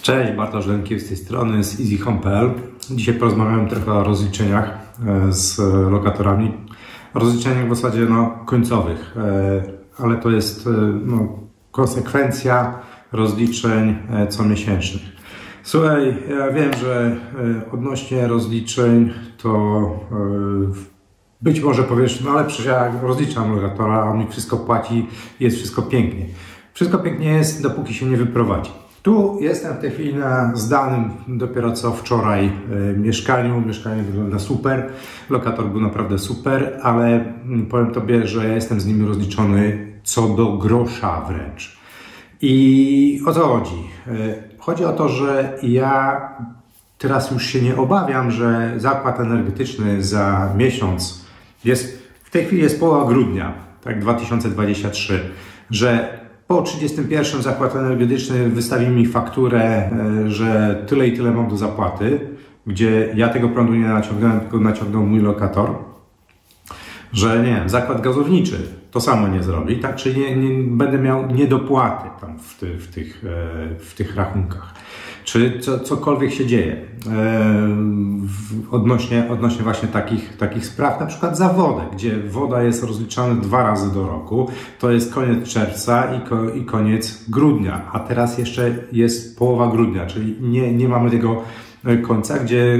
Cześć, Bartosz Lenkiewicz z tej strony, z easyhome.pl. Dzisiaj porozmawiamy trochę o rozliczeniach z lokatorami. Rozliczeniach w zasadzie końcowych, ale to jest konsekwencja rozliczeń comiesięcznych. Słuchaj, ja wiem, że odnośnie rozliczeń to być może powiesz, ale przecież ja rozliczam lokatora, a on mi wszystko płaci, jest wszystko pięknie. Wszystko pięknie jest, dopóki się nie wyprowadzi. Tu jestem w tej chwili na zdanym dopiero co wczoraj mieszkaniu. Mieszkanie wygląda super, lokator był naprawdę super, ale powiem Tobie, że ja jestem z nim rozliczony co do grosza wręcz. I o co chodzi? Chodzi o to, że ja teraz już się nie obawiam, że zakład energetyczny za miesiąc w tej chwili jest połowa grudnia, tak 2023, że po 31 zakład energetyczny wystawi mi fakturę, że tyle i tyle mam do zapłaty, gdzie ja tego prądu nie naciągnąłem, tylko naciągnął mój lokator, że nie wiem, zakład gazowniczy to samo nie zrobi, tak? Czyli nie będę miał niedopłaty tam w tych rachunkach. Czy cokolwiek się dzieje odnośnie właśnie takich spraw, na przykład za wodę, gdzie woda jest rozliczana 2 razy do roku, to jest koniec czerwca i koniec grudnia, a teraz jeszcze jest połowa grudnia, czyli nie mamy tego końca, gdzie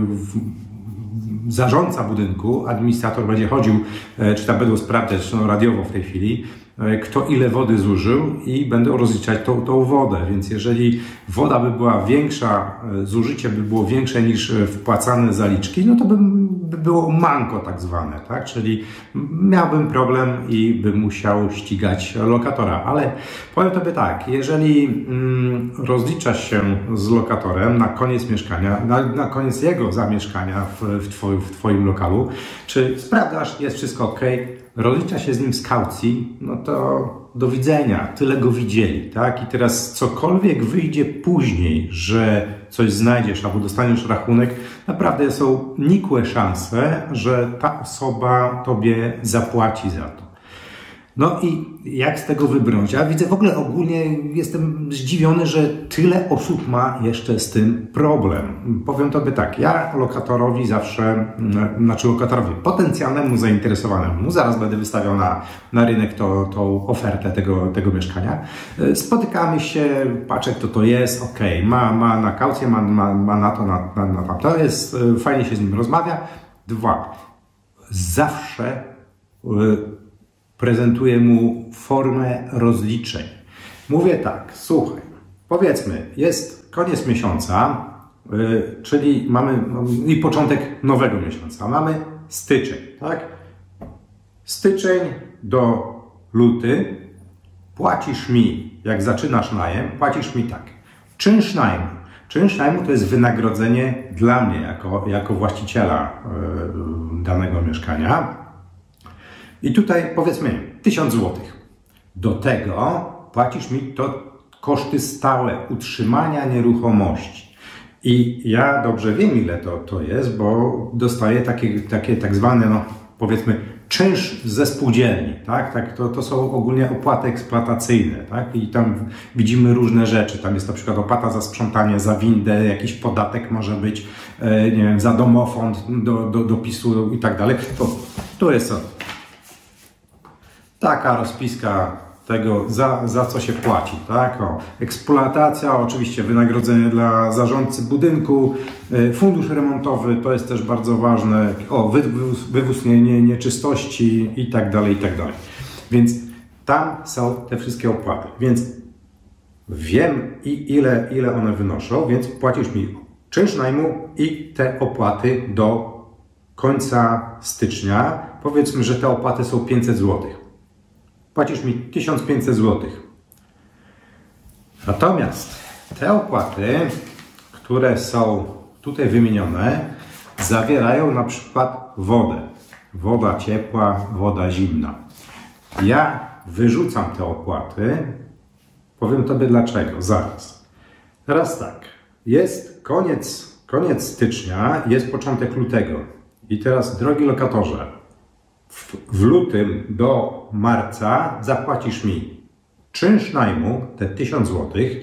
zarządca budynku, administrator będzie chodził, czy tam będą sprawdzać radiowo w tej chwili, kto ile wody zużył i będą rozliczać tą wodę. Więc jeżeli woda by była większa, zużycie by było większe niż wpłacane zaliczki, no to by było manko tak zwane, tak? Czyli miałbym problem i bym musiał ścigać lokatora. Ale powiem Tobie tak, jeżeli rozliczasz się z lokatorem na koniec mieszkania, na koniec jego zamieszkania w Twoim lokalu, czy sprawdzasz, jest wszystko ok, rozlicza się z nim z kaucji, no to do widzenia, tyle go widzieli, tak? I teraz cokolwiek wyjdzie później, że coś znajdziesz albo dostaniesz rachunek, naprawdę są nikłe szanse, że ta osoba Tobie zapłaci za to. No i jak z tego wybrnąć? Ja widzę, w ogóle ogólnie jestem zdziwiony, że tyle osób ma jeszcze z tym problem. Powiem Tobie tak, ja lokatorowi zawsze, lokatorowi potencjalnemu zainteresowanemu, zaraz będę wystawiał na rynek tą ofertę tego mieszkania. Spotykamy się, patrzę kto to jest, ok, ma na kaucję, ma na to, na tamto, jest, fajnie się z nim rozmawia. 2. Zawsze prezentuję mu formę rozliczeń. Mówię tak, słuchaj, powiedzmy, jest koniec miesiąca, czyli mamy i początek nowego miesiąca. Mamy styczeń, tak? Styczeń do luty płacisz mi, jak zaczynasz najem, płacisz mi tak. Czynsz najmu. Czynsz najmu to jest wynagrodzenie dla mnie jako właściciela danego mieszkania. I tutaj powiedzmy 1000 zł. Do tego płacisz mi to koszty stałe utrzymania nieruchomości. I ja dobrze wiem, ile to jest, bo dostaję takie tak zwane, powiedzmy, czynsz ze spółdzielni. Tak? To są ogólnie opłaty eksploatacyjne. Tak? I tam widzimy różne rzeczy. Tam jest na przykład opłata za sprzątanie, za windę, jakiś podatek może być, nie wiem, za domofon do PiS-u i tak dalej. To jest taka rozpiska tego, za co się płaci, tak? Eksploatacja, oczywiście wynagrodzenie dla zarządcy budynku, fundusz remontowy, to jest też bardzo ważne, wywóz nieczystości i tak dalej, i tak dalej. Więc tam są te wszystkie opłaty, więc wiem ile one wynoszą, więc płacisz mi czynsz najmu i te opłaty do końca stycznia. Powiedzmy, że te opłaty są 500 zł. Płacisz mi 1500 zł. Natomiast te opłaty, które są tutaj wymienione, zawierają na przykład wodę. Woda ciepła, woda zimna. Ja wyrzucam te opłaty. Powiem Tobie dlaczego. Zaraz. Teraz tak. Jest koniec stycznia, jest początek lutego. I teraz, drogi lokatorze, w lutym do marca zapłacisz mi czynsz najmu, te 1000 zł,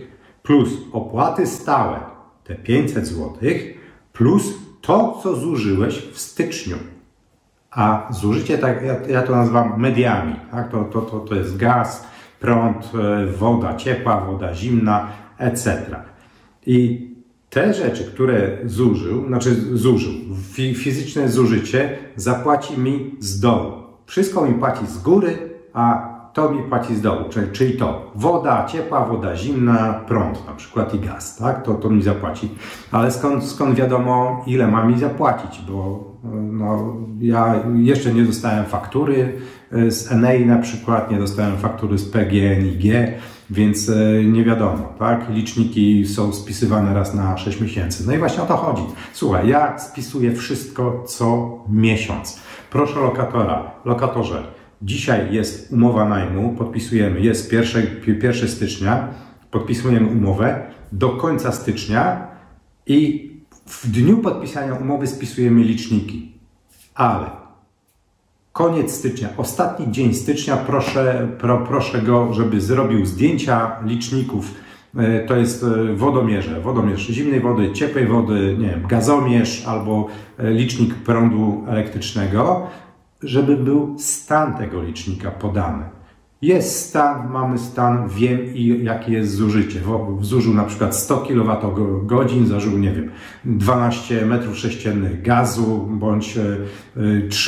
plus opłaty stałe, te 500 zł, plus to, co zużyłeś w styczniu. A zużycie, tak ja to nazywam mediami, tak? To jest gaz, prąd, woda ciepła, woda zimna, etc. I te rzeczy, które zużył, fizyczne zużycie, zapłaci mi z dołu. Wszystko mi płaci z góry, a to mi płaci z dołu, czyli to woda ciepła, woda zimna, prąd na przykład i gaz, tak? To mi zapłaci. Ale skąd wiadomo, ile ma mi zapłacić, bo no, ja jeszcze nie dostałem faktury z Enei na przykład, nie dostałem faktury z PGNiG, więc nie wiadomo, tak? Liczniki są spisywane raz na 6 miesięcy. No i właśnie o to chodzi. Słuchaj, ja spisuję wszystko co miesiąc. Proszę lokatorze, dzisiaj jest umowa najmu, podpisujemy, jest 1 stycznia, podpisujemy umowę do końca stycznia i w dniu podpisania umowy spisujemy liczniki. Ale koniec stycznia, ostatni dzień stycznia, proszę go, żeby zrobił zdjęcia liczników. To jest wodomierz zimnej wody, ciepłej wody, nie wiem, gazomierz albo licznik prądu elektrycznego, żeby był stan tego licznika podany. Jest stan, mamy stan, wiem jakie jest zużycie. Zużył na przykład 100 kWh, zużył, nie wiem, 12 m3 gazu, bądź 3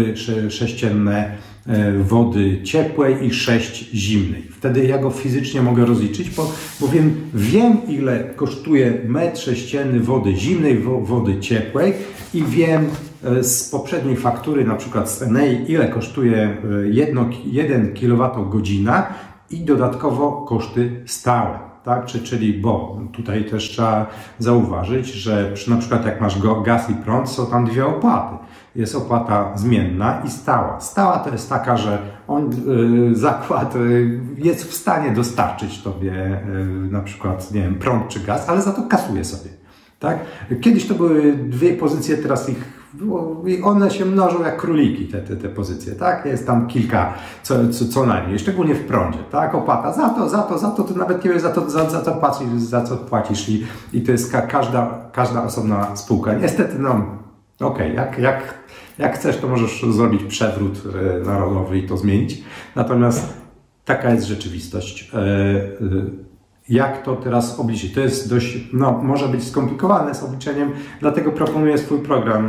m3 wody ciepłej i 6 zimnej. Wtedy ja go fizycznie mogę rozliczyć, bo wiem ile kosztuje metr sześcienny wody zimnej, wody ciepłej i wiem z poprzedniej faktury, na przykład z Enei, ile kosztuje 1 kWh i dodatkowo koszty stałe. Tak? Czyli, bo tutaj też trzeba zauważyć, że na przykład jak masz gaz i prąd, są tam dwie opłaty. Jest opłata zmienna i stała. Stała to jest taka, że zakład jest w stanie dostarczyć tobie na przykład, nie wiem, prąd czy gaz, ale za to kasuje sobie. Tak? Kiedyś to były dwie pozycje, teraz i one się mnożą jak króliki, te pozycje, tak? Jest tam kilka co najmniej, szczególnie w prądzie, tak? Opłata za to, ty nawet nie wiesz za co płacisz i to jest każda osobna spółka. Niestety, no, okej, jak chcesz, to możesz zrobić przewrót narodowy i to zmienić, natomiast taka jest rzeczywistość. Jak to teraz obliczyć? To jest dość, może być skomplikowane z obliczeniem, dlatego proponuję swój program,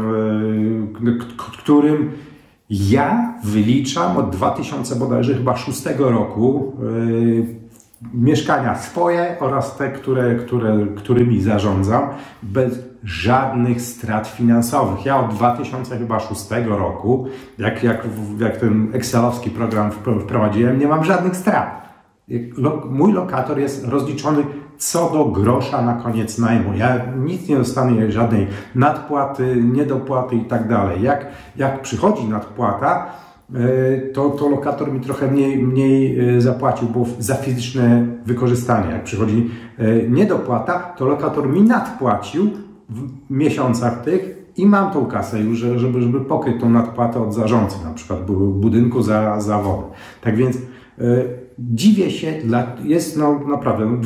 którym ja wyliczam od 2000 bodajże chyba 6 roku mieszkania swoje oraz te, którymi zarządzam, bez żadnych strat finansowych. Ja od 2006 roku, jak ten excelowski program wprowadziłem, nie mam żadnych strat. Mój lokator jest rozliczony co do grosza na koniec najmu. Ja nic nie dostanę, żadnej nadpłaty, niedopłaty i tak dalej. Jak przychodzi nadpłata, to lokator mi trochę mniej zapłacił, bo za fizyczne wykorzystanie. Jak przychodzi niedopłata, to lokator mi nadpłacił w miesiącach tych i mam tą kasę już, żeby pokryć tą nadpłatę od zarządcy, na przykład budynku za wodę. Tak więc dziwię się, jest naprawdę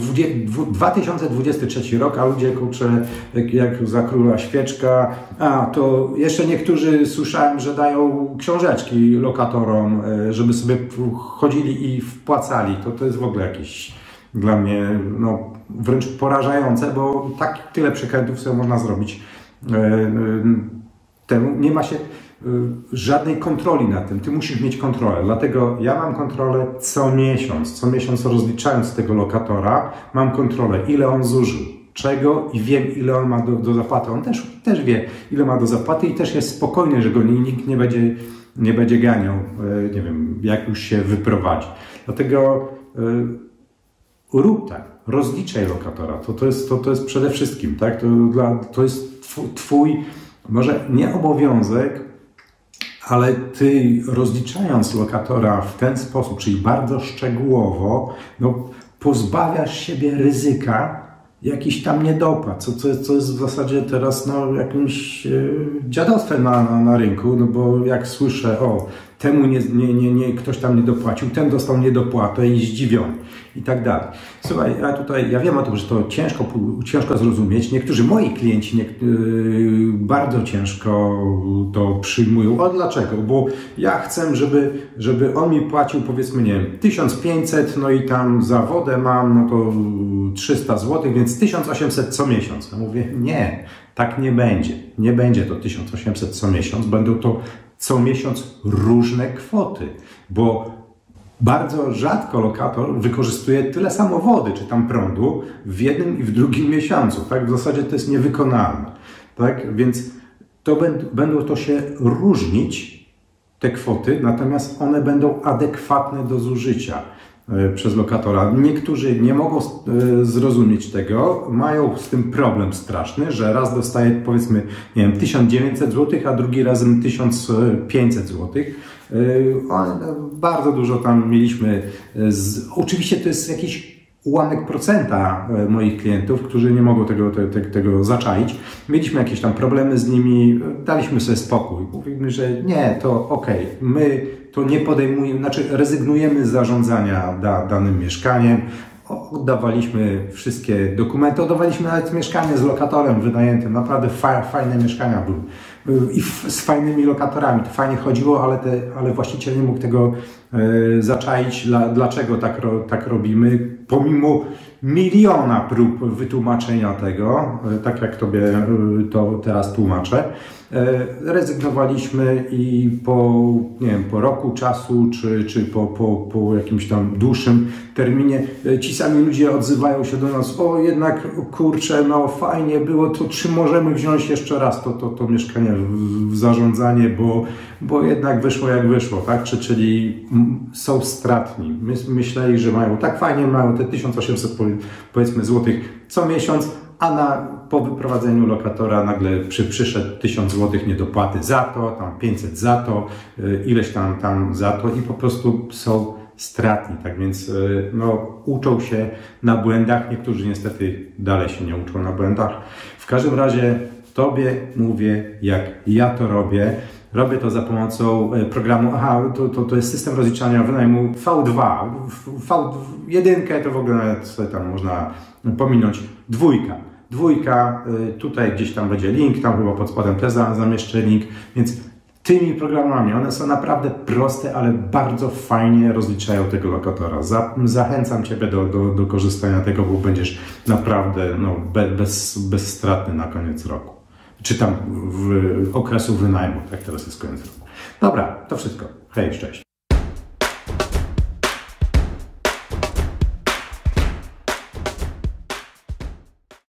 2023 rok, a ludzie, kurczę, jak za króla świeczka, to jeszcze niektórzy słyszałem, że dają książeczki lokatorom, żeby sobie chodzili i wpłacali. To jest w ogóle jakieś dla mnie wręcz porażające, bo tyle przekrętów sobie można zrobić. Nie ma się żadnej kontroli nad tym. Ty musisz mieć kontrolę. Dlatego ja mam kontrolę co miesiąc. Co miesiąc rozliczając tego lokatora, mam kontrolę, ile on zużył, czego i wiem, ile on ma do zapłaty. On też wie, ile ma do zapłaty i też jest spokojny, że go nikt nie będzie ganiał, nie wiem, jak już się wyprowadzi. Dlatego rób tak, rozliczaj lokatora. To jest przede wszystkim, tak? To jest twój, może nie obowiązek, ale ty rozliczając lokatora w ten sposób, czyli bardzo szczegółowo, pozbawiasz siebie ryzyka jakichś tam niedopłat, co jest w zasadzie teraz jakimś dziadostwem na rynku, bo jak słyszę, temu ktoś tam nie dopłacił, ten dostał niedopłatę i zdziwiony i tak dalej. Słuchaj, ja wiem o tym, że to ciężko zrozumieć. Niektórzy moi klienci bardzo ciężko to przyjmują. A dlaczego? Bo ja chcę, żeby on mi płacił, powiedzmy, nie wiem, 1500, no i tam za wodę mam, no to 300 zł, więc 1800 co miesiąc. Ja mówię, nie, tak nie będzie. Nie będzie to 1800 co miesiąc, będą to co miesiąc różne kwoty, bo bardzo rzadko lokator wykorzystuje tyle samo wody czy tam prądu w jednym i w drugim miesiącu. Tak? W zasadzie to jest niewykonalne. Tak? Więc będą to się różnić, te kwoty, natomiast one będą adekwatne do zużycia przez lokatora. Niektórzy nie mogą zrozumieć tego, mają z tym problem straszny, że raz dostaje, powiedzmy, nie wiem, 1900 zł, a drugi razem 1500 zł. Bardzo dużo tam mieliśmy. Oczywiście to jest jakiś ułamek procenta moich klientów, którzy nie mogą tego zaczaić. Mieliśmy jakieś tam problemy z nimi, daliśmy sobie spokój. Mówimy, że nie, to okej, my to nie podejmujemy, znaczy rezygnujemy z zarządzania danym mieszkaniem. Oddawaliśmy wszystkie dokumenty, oddawaliśmy nawet mieszkanie z lokatorem wynajętym. Naprawdę fajne mieszkania były. I z fajnymi lokatorami. To fajnie chodziło, ale właściciel nie mógł tego zaczaić. Dlaczego tak robimy? Pomimo miliona prób wytłumaczenia tego, tak jak Tobie to teraz tłumaczę, rezygnowaliśmy i po roku czasu, czy po jakimś tam dłuższym terminie ci sami ludzie odzywają się do nas: o, jednak kurczę, no fajnie było, to czy możemy wziąć jeszcze raz to mieszkanie w zarządzanie, bo jednak wyszło jak wyszło, tak? Czyli są stratni. Myśleli, że mają tak fajnie, mają te 1800 powiedzmy złotych co miesiąc, a po wyprowadzeniu lokatora nagle przyszedł 1000 zł niedopłaty za to, tam 500 za to, ileś tam za to i po prostu są stratni. Tak więc no, uczą się na błędach, niektórzy niestety dalej się nie uczą na błędach. W każdym razie Tobie mówię, jak ja to robię. Robię to za pomocą programu, to jest system rozliczania wynajmu V2. V1 to w ogóle nawet sobie tam można pominąć. Dwójka, tutaj gdzieś tam będzie link, tam chyba pod spodem też zamieszczę link, więc tymi programami, one są naprawdę proste, ale bardzo fajnie rozliczają tego lokatora. Zachęcam Ciebie do korzystania tego, bo będziesz naprawdę bezstratny na koniec roku. Czy tam w okresu wynajmu, tak teraz jest koniec roku. Dobra, to wszystko. Hej, cześć.